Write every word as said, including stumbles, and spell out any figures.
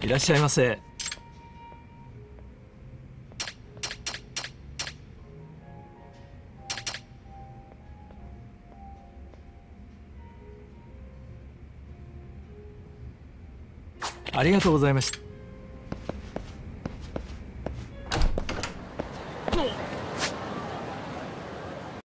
いらっしゃいませ。ありがとうございました。